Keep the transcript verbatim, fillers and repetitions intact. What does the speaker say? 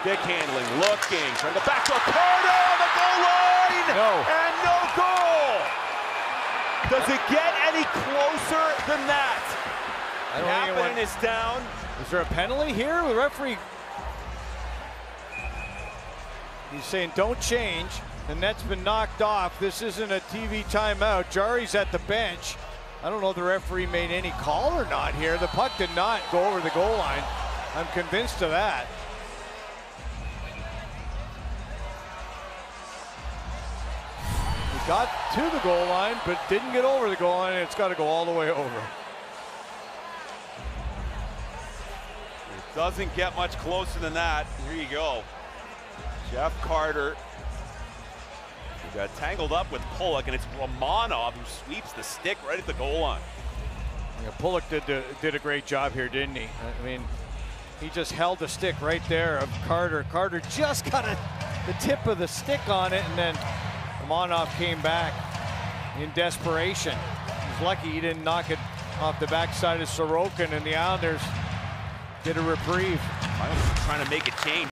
Stick handling, looking, trying to back to Carter on the goal line! No. And no goal! Does it get any closer than that? I don't think Kapanen anyone... is down. Is there a penalty here? The referee... He's saying don't change. The net's been knocked off. This isn't a T V timeout. Jari's at the bench. I don't know if the referee made any call or not here. The puck did not go over the goal line. I'm convinced of that. He got to the goal line, but didn't get over the goal line, and it's got to go all the way over. It doesn't get much closer than that. Here you go. Jeff Carter. He got tangled up with Pulock, and it's Romanov who sweeps the stick right at the goal line. Yeah, Pulock did, uh, did a great job here, didn't he? I mean, he just held the stick right there of Carter. Carter just got a, the tip of the stick on it, and then Romanov came back in desperation. He's lucky he didn't knock it off the backside of Sorokin, and the Islanders get a reprieve. Islanders trying to make a change.